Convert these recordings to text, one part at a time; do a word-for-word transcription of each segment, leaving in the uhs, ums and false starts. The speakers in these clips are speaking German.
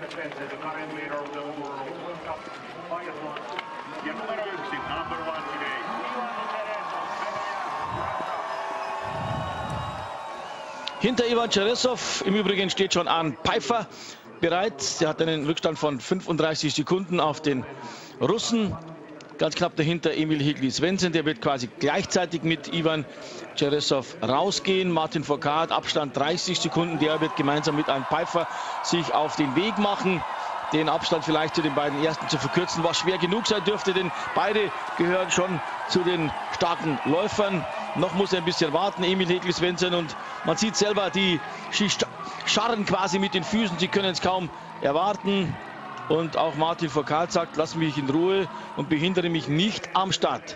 Hinter Ivan Cheressov im Übrigen steht schon Arne Pfeiffer bereit. Der hat einen Rückstand von fünfunddreißig Sekunden auf den Russen. Ganz knapp dahinter Emil Hegli-Svensson, der wird quasi gleichzeitig mit Ivan Cheressov rausgehen. Martin Fourcade, Abstand dreißig Sekunden, der wird gemeinsam mit Arne Pfeiffer sich auf den Weg machen, den Abstand vielleicht zu den beiden Ersten zu verkürzen, was schwer genug sein dürfte, denn beide gehören schon zu den starken Läufern. Noch muss er ein bisschen warten, Emil Hegli-Svensson, und man sieht selber, die scharren quasi mit den Füßen, sie können es kaum erwarten. Und auch Martin Fourcade sagt, lass mich in Ruhe und behindere mich nicht am Start.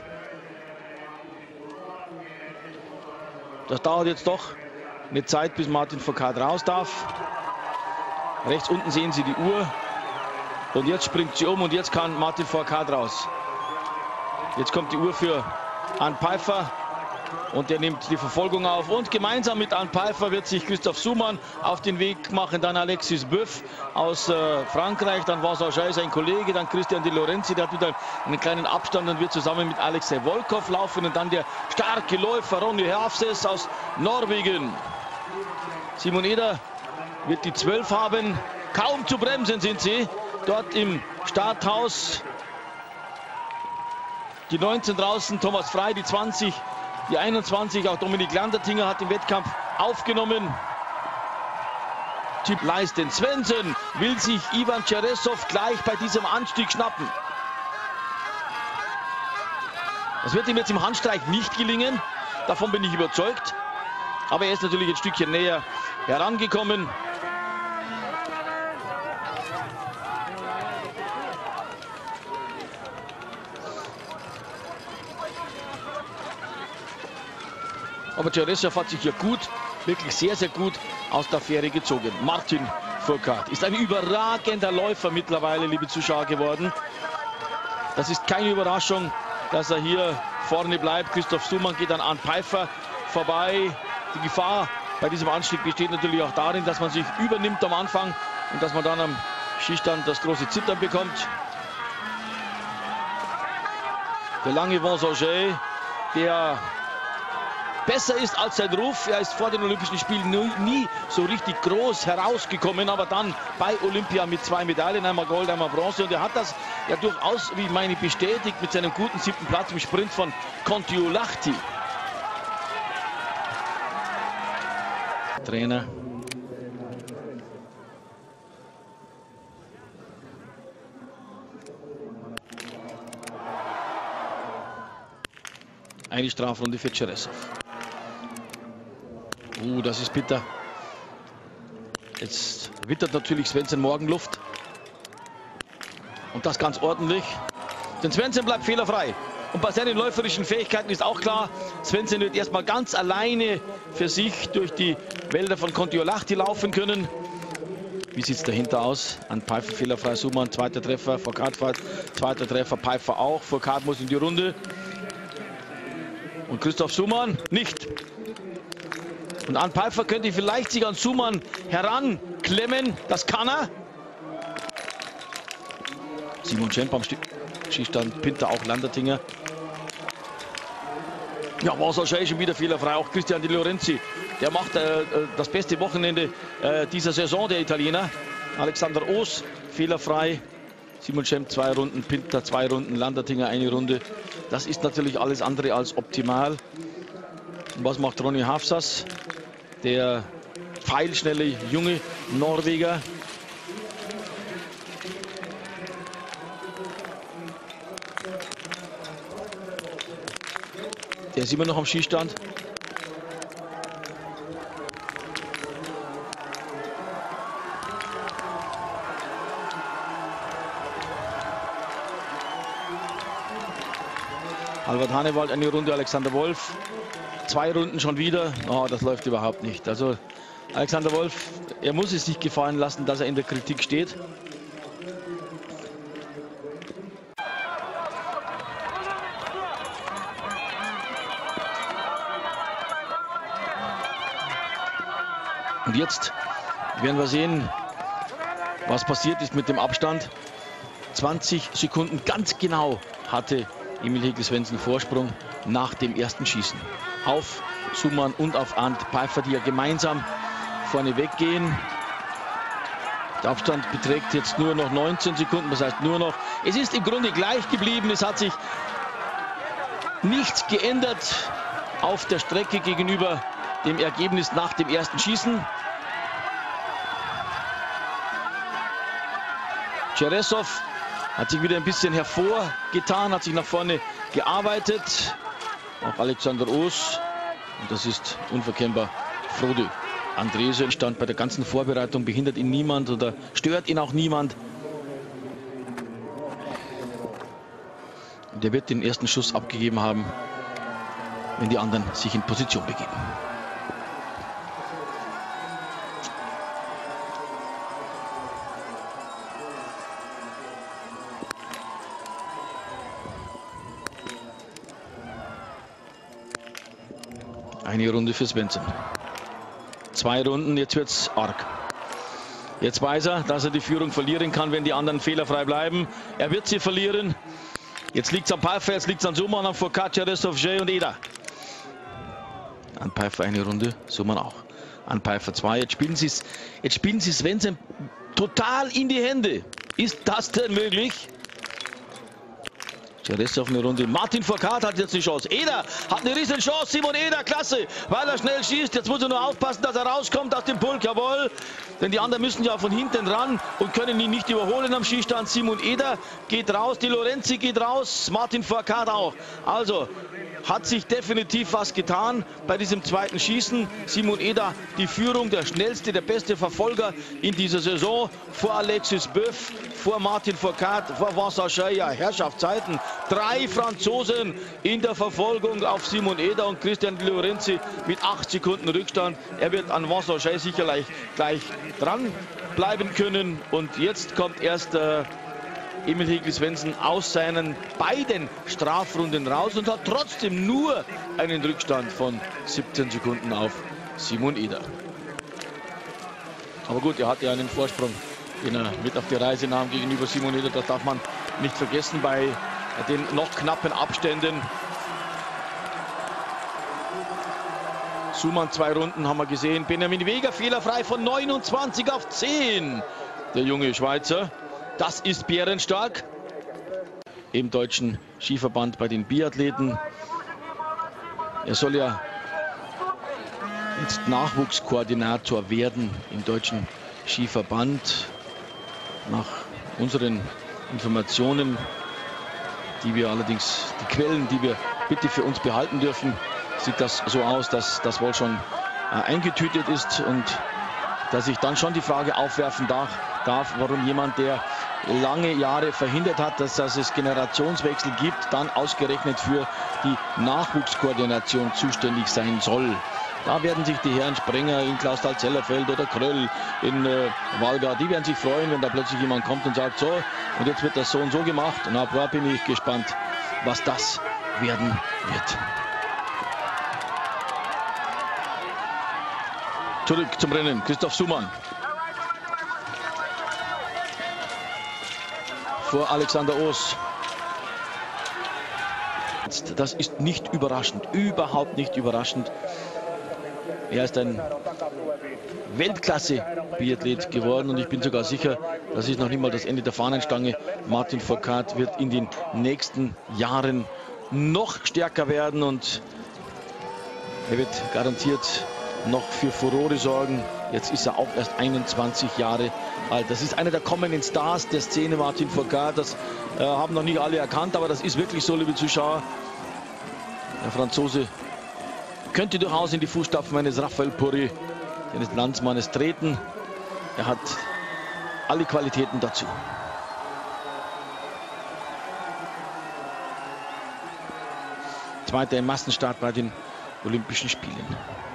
Das dauert jetzt doch eine Zeit, bis Martin Fourcade raus darf. Rechts unten sehen Sie die Uhr. Und jetzt springt sie um und jetzt kann Martin Fourcade raus. Jetzt kommt die Uhr für Arne Pfeiffer. Und der nimmt die Verfolgung auf. Und gemeinsam mit Arne Pfeiffer wird sich Christophe Souman auf den Weg machen. Dann Alexis Boeuf aus äh, Frankreich. Dann Vincent Gey, sein Kollege. Dann Christian De Lorenzi. Der hat wieder einen kleinen Abstand und wird zusammen mit Alexei Volkov laufen. Und dann der starke Läufer Ronny Hafses aus Norwegen. Simon Eder wird die zwölf haben. Kaum zu bremsen sind sie. Dort im Starthaus. Die neunzehn draußen. Thomas Frey, die zwanzig. Die einundzwanzig, auch Dominik Landertinger hat den Wettkampf aufgenommen. Typ Leisten. Svensson will sich Ivan Cheressov gleich bei diesem Anstieg schnappen. Das wird ihm jetzt im Handstreich nicht gelingen. Davon bin ich überzeugt. Aber er ist natürlich ein Stückchen näher herangekommen. Aber Cheressov hat sich hier gut, wirklich sehr, sehr gut aus der Affäre gezogen. Martin Fourcade ist ein überragender Läufer mittlerweile, liebe Zuschauer, geworden. Das ist keine Überraschung, dass er hier vorne bleibt. Christophe Souman geht an Arne Pfeiffer vorbei. Die Gefahr bei diesem Anstieg besteht natürlich auch darin, dass man sich übernimmt am Anfang und dass man dann am Skistand das große Zittern bekommt. Der lange Vincent Gey, der besser ist als sein Ruf. Er ist vor den Olympischen Spielen nie, nie so richtig groß herausgekommen, aber dann bei Olympia mit zwei Medaillen, einmal Gold, einmal Bronze. Und er hat das ja durchaus, wie ich meine, bestätigt mit seinem guten siebten Platz im Sprint von Kontiolahti. Trainer. Eine Strafrunde für Cheressov. Uh, das ist bitter. Jetzt wittert natürlich Svensson Morgenluft. Und das ganz ordentlich. Denn Svensson bleibt fehlerfrei. Und bei seinen läuferischen Fähigkeiten ist auch klar, Svensson wird erstmal ganz alleine für sich durch die Wälder von Kontiolahti laufen können. Wie sieht es dahinter aus? An Pfeiffer fehlerfrei, Souman, zweiter Treffer, Fourcade, zweiter Treffer, Pfeiffer auch. Fourcade muss in die Runde. Und Christophe Souman nicht. Und Arne Pfeiffer könnte vielleicht sich an Souman heranklemmen. Das kann er. Simon Schemp am Skistand, Pinter auch, Landertinger. Ja, Vincent Gey schon wieder fehlerfrei. Auch Christian De Lorenzi. Der macht äh, das beste Wochenende äh, dieser Saison, der Italiener. Alexander Oos fehlerfrei. Simon Schemp zwei Runden, Pinter zwei Runden, Landertinger eine Runde. Das ist natürlich alles andere als optimal. Und was macht Ronny Hafsas? Der pfeilschnelle junge Norweger. Der ist immer noch am Skistand. Albert Hanewald eine Runde, Alexander Wolf. Zwei Runden schon wieder. Oh, das läuft überhaupt nicht. Also Alexander Wolf, er muss es sich gefallen lassen, dass er in der Kritik steht. Und jetzt werden wir sehen, was passiert ist mit dem Abstand. zwanzig Sekunden ganz genau hatte Emil Hegel-Svensson Vorsprung nach dem ersten Schießen. Auf Suman und auf Arndt Pfeiffer, die ja gemeinsam vorne weggehen. Der Abstand beträgt jetzt nur noch neunzehn Sekunden, das heißt nur noch. Es ist im Grunde gleich geblieben, es hat sich nichts geändert auf der Strecke gegenüber dem Ergebnis nach dem ersten Schießen. Ceresov hat sich wieder ein bisschen hervorgetan, hat sich nach vorne gearbeitet. Auch Alexander Oos, und das ist unverkennbar Frode Andresen, stand bei der ganzen Vorbereitung, behindert ihn niemand oder stört ihn auch niemand. Der wird den ersten Schuss abgegeben haben, wenn die anderen sich in Position begeben. Eine Runde für Svensson. Zwei Runden, jetzt wird's arg. Jetzt weiß er, dass er die Führung verlieren kann, wenn die anderen fehlerfrei bleiben. Er wird sie verlieren. Jetzt liegt es an Pfeiffer, jetzt liegt es an Suman, an Fourcade, Ceresov, Jay und Eder. An Pfeiffer eine Runde, Suman auch. An Pfeiffer zwei. Jetzt spielen sie es, jetzt spielen sie Svensson total in die Hände. Ist das denn möglich? Ceresov eine Runde. Martin Fourcade hat jetzt eine Chance. Eder hat eine riesen Chance. Simon Eder, klasse, weil er schnell schießt. Jetzt muss er nur aufpassen, dass er rauskommt aus dem Pulk. Jawohl. Denn die anderen müssen ja von hinten ran und können ihn nicht überholen am Schießstand. Simon Eder geht raus. Die Lorenzi geht raus. Martin Fourcade auch. Also hat sich definitiv was getan bei diesem zweiten Schießen. Simon Eder die Führung, der schnellste, der beste Verfolger in dieser Saison. Vor Alexis Boeuf, vor Martin Fourcade, vor Vincent Schey. Ja, Herrschaftszeiten. Drei Franzosen in der Verfolgung auf Simon Eder und Christian Di Lorenzi mit acht Sekunden Rückstand. Er wird an Vincent Schey sicherlich gleich dran bleiben können. Und jetzt kommt erst äh, Emil Hegel-Svensson aus seinen beiden Strafrunden raus und hat trotzdem nur einen Rückstand von siebzehn Sekunden auf Simon Eder. Aber gut, er hatte ja einen Vorsprung, den er mit auf die Reise nahm gegenüber Simon Eder. Das darf man nicht vergessen bei den noch knappen Abständen. Suman zwei Runden haben wir gesehen. Benjamin Weger fehlerfrei von neunundzwanzig auf zehn. Der junge Schweizer. Das ist bärenstark. Im deutschen Skiverband bei den Biathleten. Er soll ja jetzt Nachwuchskoordinator werden im deutschen Skiverband. Nach unseren Informationen, die wir allerdings, die Quellen, die wir bitte für uns behalten dürfen, sieht das so aus, dass das wohl schon äh, eingetütet ist und dass ich dann schon die Frage aufwerfen darf, darf, warum jemand, der lange Jahre verhindert hat, dass, dass es Generationswechsel gibt, dann ausgerechnet für die Nachwuchskoordination zuständig sein soll. Da werden sich die Herren Sprenger in Clausthal-Zellerfeld oder Kröll in äh, Valga, die werden sich freuen, wenn da plötzlich jemand kommt und sagt, so, und jetzt wird das so und so gemacht. Und ab da bin ich gespannt, was das werden wird. Zurück zum Rennen, Christoph Suman. Vor Alexander Oos. Das ist nicht überraschend, überhaupt nicht überraschend. Er ist ein Weltklasse-Biathlet geworden und ich bin sogar sicher, das ist noch nicht mal das Ende der Fahnenstange. Martin Fourcade wird in den nächsten Jahren noch stärker werden und er wird garantiert noch für Furore sorgen. Jetzt ist er auch erst einundzwanzig Jahre alt. Das ist einer der kommenden Stars der Szene, Martin Fourcade. Das äh, haben noch nicht alle erkannt, aber das ist wirklich so, liebe Zuschauer. Der Franzose könnte durchaus in die Fußstapfen eines Raphael Poré, eines Landsmannes, treten. Er hat alle Qualitäten dazu. Zweiter im Massenstart bei den Olympischen Spielen.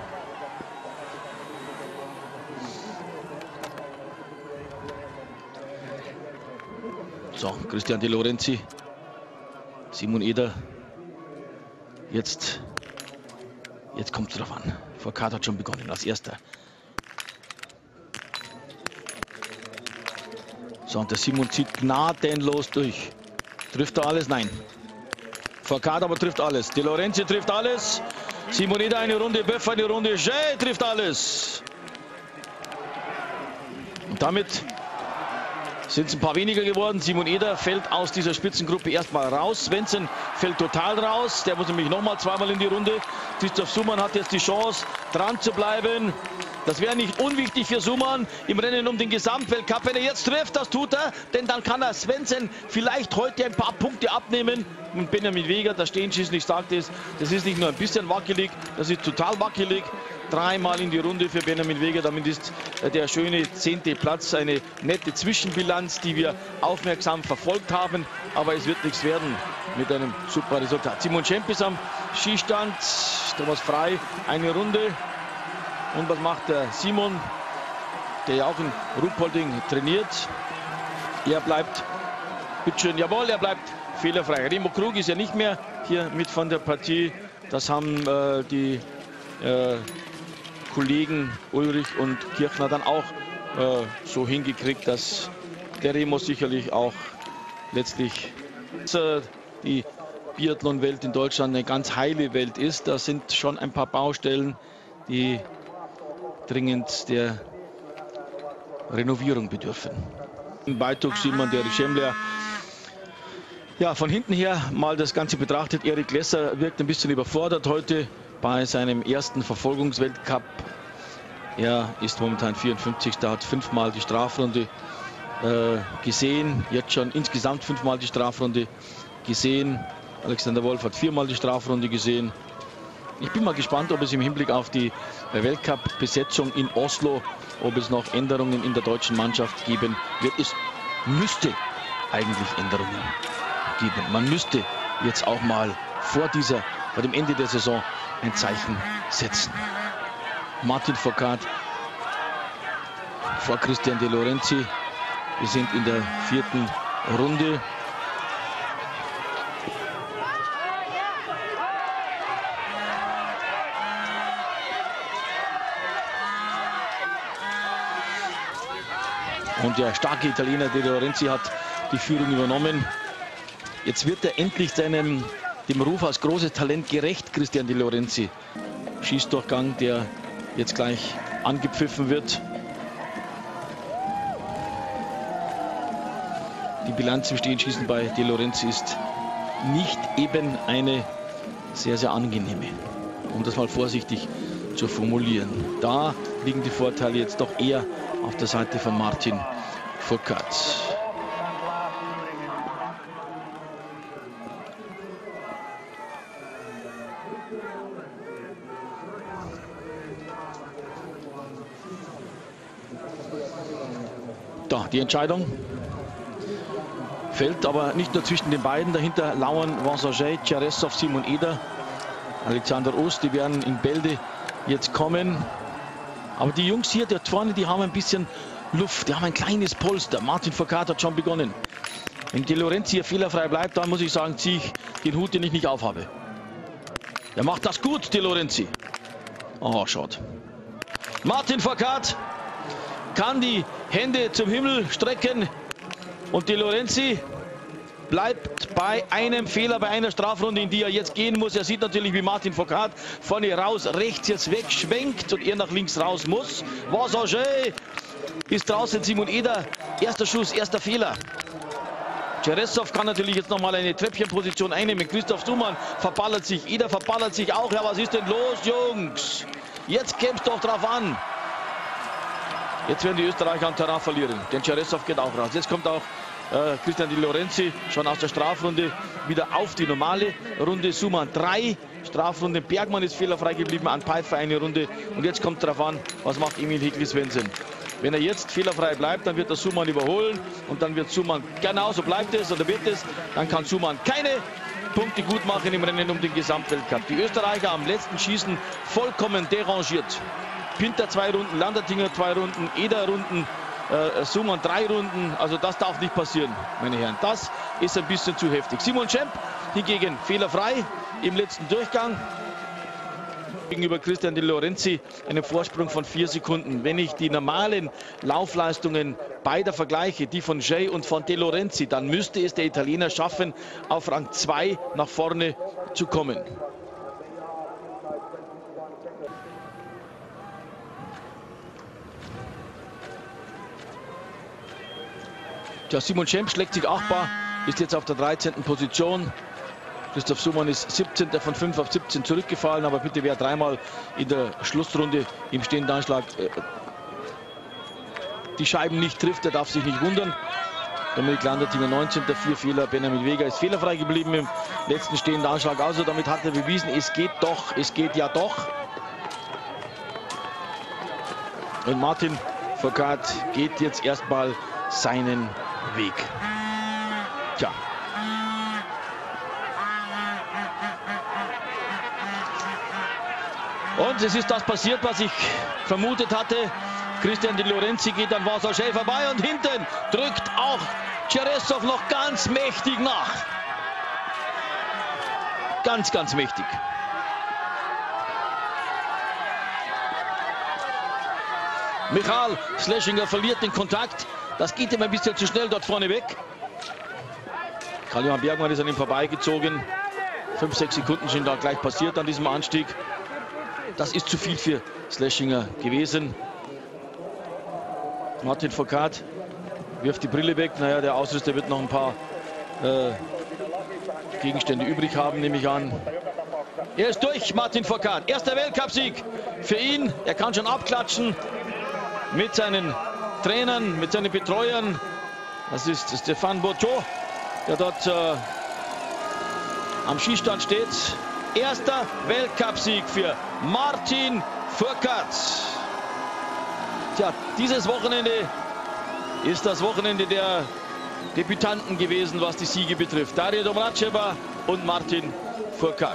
So, Christian Di Lorenzi, Simon Eder. Jetzt, jetzt kommt es drauf an. Fourcade hat schon begonnen als erster. So, und der Simon zieht gnadenlos durch. Trifft er alles? Nein. Fourcade aber trifft alles. De Lorenzi trifft alles. Simon Eder eine Runde, Böff eine Runde, Jay trifft alles. Und damit sind es ein paar weniger geworden. Simon Eder fällt aus dieser Spitzengruppe erstmal raus. Svensson fällt total raus. Der muss nämlich nochmal zweimal in die Runde. Christoph Suman hat jetzt die Chance, dran zu bleiben. Das wäre nicht unwichtig für Suman im Rennen um den Gesamtweltcup. Wenn er jetzt trifft, das tut er. Denn dann kann er Svensson vielleicht heute ein paar Punkte abnehmen. Und Benjamin Weger, das Stehenschießen, ich sagte es, das ist nicht nur ein bisschen wackelig, das ist total wackelig. Dreimal in die Runde für Benjamin Weger. Damit ist der schöne zehnte Platz eine nette Zwischenbilanz, die wir aufmerksam verfolgt haben. Aber es wird nichts werden mit einem super Resultat. Simon Schemp ist am Skistand. Thomas Frei eine Runde. Und was macht der Simon, der ja auch in Ruhpolding trainiert? Er bleibt, bitteschön, jawohl, er bleibt fehlerfrei. Remo Krug ist ja nicht mehr hier mit von der Partie. Das haben äh, die äh, Kollegen Ulrich und Kirchner dann auch äh, so hingekriegt, dass der Remo sicherlich auch letztlich äh, die Biathlon-Welt in Deutschland eine ganz heile Welt ist. Da sind schon ein paar Baustellen, die dringend der Renovierung bedürfen. Im Beitug Simon der Schemmler. Ja, von hinten her mal das Ganze betrachtet. Erik Lesser wirkt ein bisschen überfordert heute bei seinem ersten Verfolgungsweltcup. Er ist momentan vierundfünfzigster hat fünfmal die Strafrunde äh, gesehen. Jetzt schon insgesamt fünfmal die Strafrunde gesehen. Alexander Wolf hat viermal die Strafrunde gesehen. Ich bin mal gespannt, ob es im Hinblick auf die Weltcup-Besetzung in Oslo, ob es noch Änderungen in der deutschen Mannschaft geben wird. Es müsste eigentlich Änderungen geben. Man müsste jetzt auch mal vor dieser, vor dem Ende der Saison ein Zeichen setzen. Martin Fourcade vor Christian De Lorenzi. Wir sind in der vierten Runde. Und der starke Italiener De Lorenzi hat die Führung übernommen. Jetzt wird er endlich seinem, dem Ruf als großes Talent gerecht, Christian De Lorenzi. Schießdurchgang, der jetzt gleich angepfiffen wird. Die Bilanz im Stehenschießen bei De Lorenzi ist nicht eben eine sehr, sehr angenehme, um das mal vorsichtig zu formulieren. Da liegen die Vorteile jetzt doch eher auf der Seite von Martin Fourcade. Da, die Entscheidung fällt aber nicht nur zwischen den beiden. Dahinter lauern Vincent Ceresov, Simon Eder, Alexander Ost. Die werden in Bälde jetzt kommen. Aber die Jungs hier dort vorne, die haben ein bisschen Luft. Die haben ein kleines Polster. Martin Fourcade hat schon begonnen. Wenn De Lorenzi hier fehlerfrei bleibt, dann muss ich sagen, ziehe ich den Hut, den ich nicht aufhabe. Er macht das gut, De Lorenzi. Oh, schaut. Martin Fourcade kann die Hände zum Himmel strecken. Und De Lorenzi bleibt bei einem Fehler, bei einer Strafrunde, in die er jetzt gehen muss. Er sieht natürlich, wie Martin Fourcade vorne raus, rechts jetzt wegschwenkt und er nach links raus muss. Vincent ist draußen, Simon Eder, erster Schuss, erster Fehler. Ceresov kann natürlich jetzt nochmal eine Treppchenposition einnehmen. Christoph Suman verballert sich, Eder verballert sich auch. Ja, was ist denn los, Jungs? Jetzt käme es doch drauf an. Jetzt werden die Österreicher an Terrain verlieren, denn Ceresov geht auch raus. Jetzt kommt auch äh, Christian De Lorenzi schon aus der Strafrunde wieder auf die normale Runde. Suman drei Strafrunde. Bergmann ist fehlerfrei geblieben, an Pfeiffer eine Runde. Und jetzt kommt darauf an, was macht Emil Hegli-Svensson. Wenn er jetzt fehlerfrei bleibt, dann wird er Suman überholen. Und dann wird Suman, genauso bleibt es oder wird es, dann kann Suman keine Punkte gut machen im Rennen um den Gesamtweltcup. Die Österreicher am letzten Schießen vollkommen derangiert. Pinter zwei Runden, Landertinger zwei Runden, Eder Runden, äh, Suman drei Runden. Also das darf nicht passieren, meine Herren. Das ist ein bisschen zu heftig. Simon Schemp hingegen fehlerfrei im letzten Durchgang. Gegenüber Christian De Lorenzi einen Vorsprung von vier Sekunden. Wenn ich die normalen Laufleistungen beider Vergleiche, die von Jay und von De Lorenzi, dann müsste es der Italiener schaffen, auf Rang zwei nach vorne zu kommen. Ja, Simon Schemp schlägt sich achtbar, ist jetzt auf der dreizehnten Position. Christoph Sumann ist siebzehnter von fünf auf siebzehn zurückgefallen, aber bitte, wer dreimal in der Schlussrunde im stehenden Anschlag äh, die Scheiben nicht trifft, der darf sich nicht wundern. Dominik Landertinger neunzehnter, vier Fehler. Benjamin Vega ist fehlerfrei geblieben im letzten stehenden Anschlag. Also damit hat er bewiesen, es geht doch, es geht ja doch. Und Martin Fourcade geht jetzt erstmal seinen Weg. Tja. Und es ist das passiert, was ich vermutet hatte. Christian De Lorenzi geht an Vincent Jay vorbei und hinten drückt auch Cheressov noch ganz mächtig nach. Ganz, ganz mächtig. Michal Schlesinger verliert den Kontakt. Das geht ihm ein bisschen zu schnell dort vorne weg. Karl-Johann Bergmann ist an ihm vorbeigezogen. Fünf, sechs Sekunden sind da gleich passiert an diesem Anstieg. Das ist zu viel für Schlesinger gewesen. Martin Fourcade wirft die Brille weg. Naja, der Ausrüster wird noch ein paar äh, Gegenstände übrig haben, nehme ich an. Er ist durch, Martin Fourcade. Erster Weltcupsieg für ihn. Er kann schon abklatschen mit seinen Trainern, mit seinen Betreuern. Das ist Stéphane Bourtot, der dort äh, am Schießstand steht. Erster Weltcupsieg für Martin Fourcade. Tja, dieses Wochenende ist das Wochenende der Debütanten gewesen, was die Siege betrifft. Daria Domracheva und Martin Fourcade.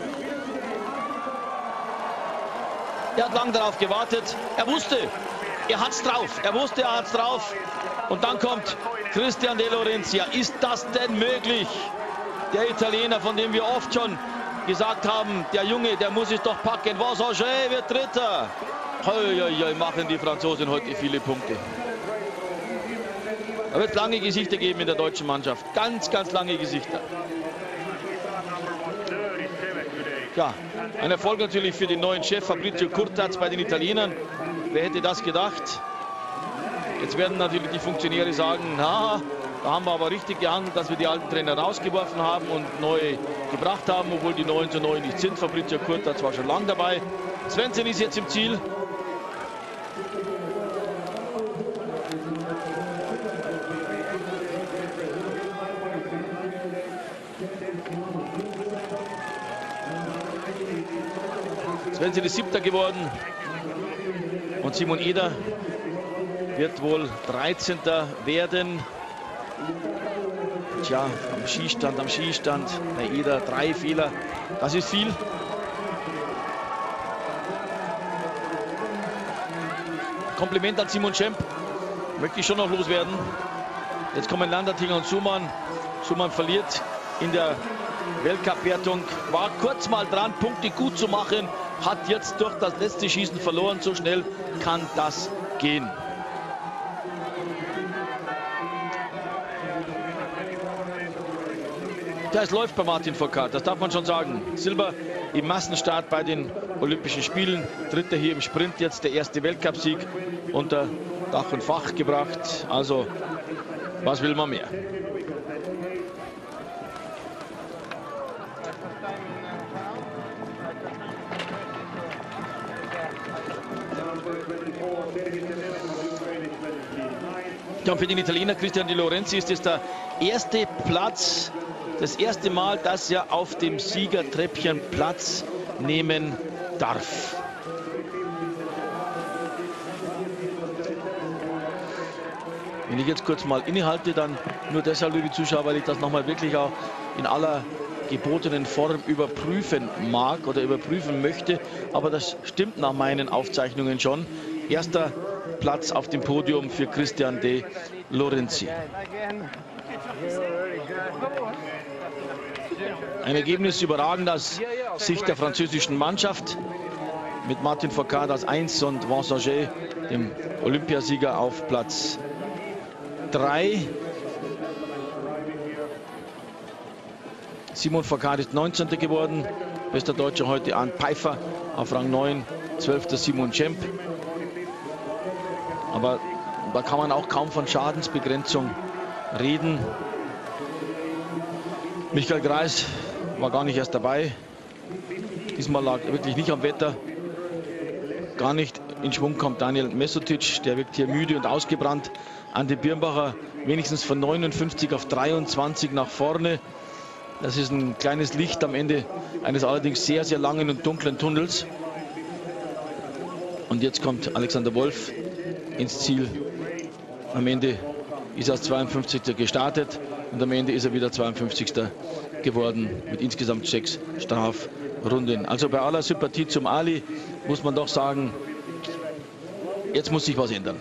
Er hat lange darauf gewartet. Er wusste, er hat's drauf. Er wusste, er hat's drauf. Und dann kommt Christian De Lorenzi. Ist das denn möglich? Der Italiener, von dem wir oft schon gesagt haben, der Junge, der muss es doch packen. Vincent Jay wird Dritter. Hoi, hoi, hoi, machen die Franzosen heute viele Punkte. Da wird lange Gesichter geben in der deutschen Mannschaft. Ganz, ganz lange Gesichter. Ja, ein Erfolg natürlich für den neuen Chef Fabrizio Curtaz bei den Italienern. Wer hätte das gedacht? Jetzt werden natürlich die Funktionäre sagen, na, da haben wir aber richtig gehandelt, dass wir die alten Trainer rausgeworfen haben und neue gebracht haben, obwohl die neuen so neu nicht sind. Fabrizio Curtaz war schon lange dabei. Svensson ist jetzt im Ziel. Svensson ist Siebter geworden und Simon Eder wird wohl dreizehnter werden. Tja, am Schießstand, am Schießstand, bei Eder drei Fehler, das ist viel. Kompliment an Simon Schemp, möchte ich schon noch loswerden. Jetzt kommen Landertinger und Sumann. Sumann verliert in der Weltcup-Wertung, war kurz mal dran, Punkte gut zu machen, hat jetzt durch das letzte Schießen verloren. So schnell kann das gehen. Ja, es läuft bei Martin Fourcade, das darf man schon sagen. Silber im Massenstart bei den Olympischen Spielen. Dritter hier im Sprint, jetzt der erste Weltcupsieg unter Dach und Fach gebracht. Also, was will man mehr? Ja, und für den Italiener Christian De Lorenzi ist es der erste Platz, das erste Mal, dass er auf dem Siegertreppchen Platz nehmen darf. Wenn ich jetzt kurz mal innehalte, dann nur deshalb, liebe Zuschauer, weil ich das nochmal wirklich auch in aller gebotenen Form überprüfen mag oder überprüfen möchte. Aber das stimmt nach meinen Aufzeichnungen schon. Erster Platz auf dem Podium für Christian De Lorenzi. Ein Ergebnis überragend aus Sicht der französischen Mannschaft mit Martin Fourcade als eins und Vincent Jay, dem Olympiasieger, auf Platz drei. Simon Fourcade ist neunzehnter geworden. Bester Deutscher heute Arndt Pfeiffer auf Rang neun. zwölfter Simon Schemp. Aber da kann man auch kaum von Schadensbegrenzung reden. Michael Greis war gar nicht erst dabei. Diesmal lag wirklich nicht am Wetter. Gar nicht in Schwung kommt Daniel Mesotic. Der wirkt hier müde und ausgebrannt. Andi Birnbacher wenigstens von neunundfünfzig auf dreiundzwanzig nach vorne. Das ist ein kleines Licht am Ende eines allerdings sehr, sehr langen und dunklen Tunnels. Und jetzt kommt Alexander Wolf ins Ziel. Am Ende ist er als zweiundfünfzigster gestartet und am Ende ist er wieder zweiundfünfzigster geworden mit insgesamt sechs Strafrunden. Also bei aller Sympathie zum Ali muss man doch sagen, jetzt muss sich was ändern.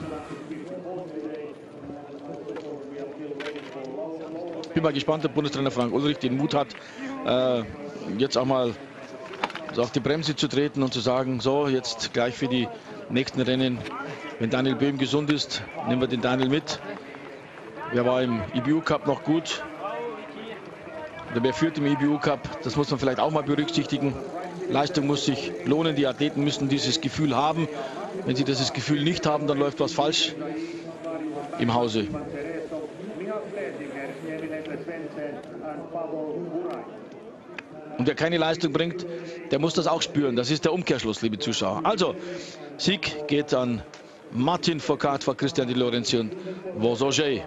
Ich bin mal gespannt, ob Bundestrainer Frank Ulrich den Mut hat, äh, jetzt auch mal so auf die Bremse zu treten und zu sagen, so jetzt gleich für die nächsten Rennen, wenn Daniel Böhm gesund ist, nehmen wir den Daniel mit. Wer war im I B U Cup noch gut? Oder wer führt im I B U Cup? Das muss man vielleicht auch mal berücksichtigen. Leistung muss sich lohnen, die Athleten müssen dieses Gefühl haben. Wenn sie dieses Gefühl nicht haben, dann läuft was falsch im Hause. Und wer keine Leistung bringt, der muss das auch spüren. Das ist der Umkehrschluss, liebe Zuschauer. Also, Sieg geht an Martin Fourcade vor Christian Di Lorenzi und Vosogey.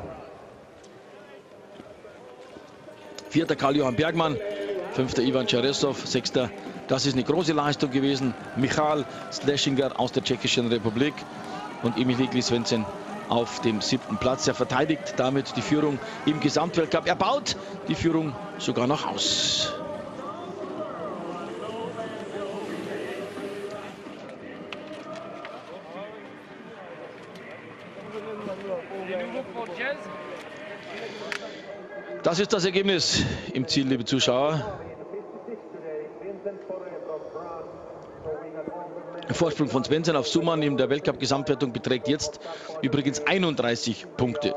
Vierter Karl-Johann Bergmann, fünfter Ivan Ceresov, sechster. Das ist eine große Leistung gewesen. Michal Sleshinger aus der Tschechischen Republik und Emil Hegli-Svensson auf dem siebten Platz. Er verteidigt damit die Führung im Gesamtweltcup. Er baut die Führung sogar noch aus. Das ist das Ergebnis im Ziel, liebe Zuschauer. Der Vorsprung von Svensson auf Suman in der Weltcup-Gesamtwertung beträgt jetzt übrigens einunddreißig Punkte.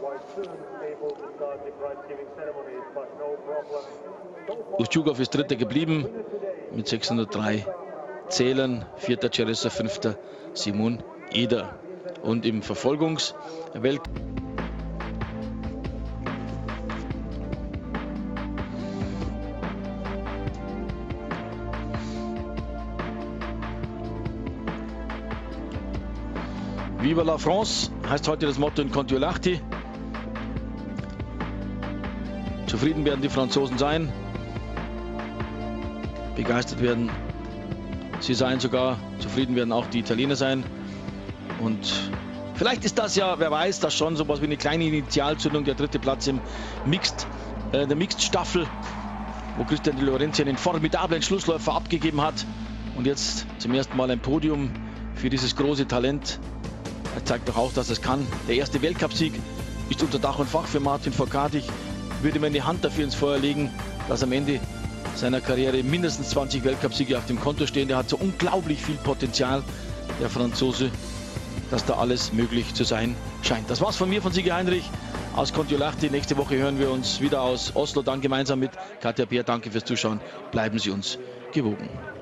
Ustjugov ist Dritter geblieben mit sechshundertdrei Zählern. Vierter Ceresov, fünfter Simon Eder. Und im Verfolgungswelt Viva la France heißt heute das Motto in Kontiolahti. Zufrieden werden die Franzosen sein. Begeistert werden sie sein sogar. Zufrieden werden auch die Italiener sein. Und vielleicht ist das ja, wer weiß, das schon so was wie eine kleine Initialzündung. Der dritte Platz im Mixed, äh, der Mixed-Staffel, wo Christian Di Lorenzi einen formidablen Schlussläufer abgegeben hat. Und jetzt zum ersten Mal ein Podium für dieses große Talent. Er zeigt doch auch, dass es kann. Der erste Weltcupsieg ist unter Dach und Fach für Martin Fourcade. Ich würde mir eine Hand dafür ins Feuer legen, dass am Ende seiner Karriere mindestens zwanzig Weltcupsiege auf dem Konto stehen. Der hat so unglaublich viel Potenzial, der Franzose, dass da alles möglich zu sein scheint. Das war's von mir, von Sigi Heinrich aus Kontiolahti. Nächste Woche hören wir uns wieder aus Oslo, dann gemeinsam mit Katja Beer. Danke fürs Zuschauen. Bleiben Sie uns gewogen.